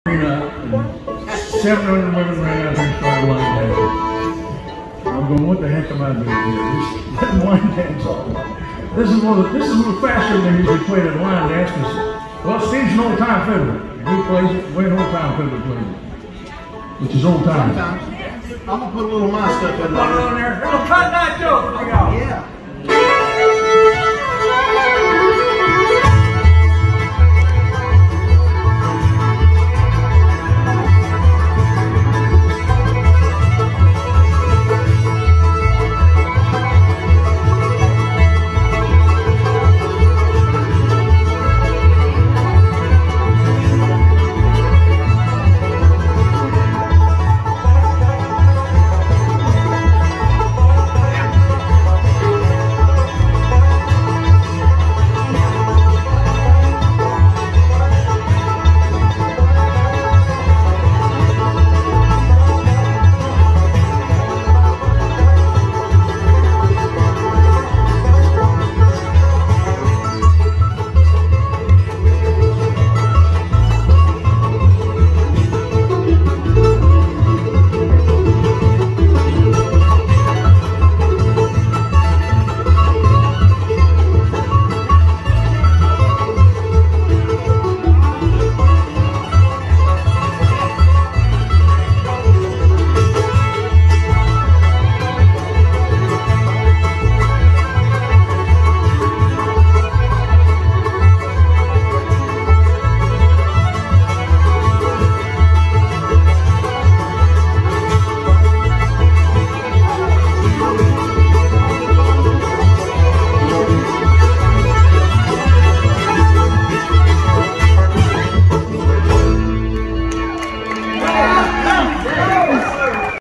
700 women ran out there and started line dancing. I'm going, what the heck am I doing here? Just let line dance off. This is a little faster than they usually play the line dance because, well, Steve's an old-time fiddler. And he plays it the way an old-time fiddler plays it, which is old-time. I'm going to put a little of my stuff in there. Put it on there. Little cut that joke for y'all. Yeah.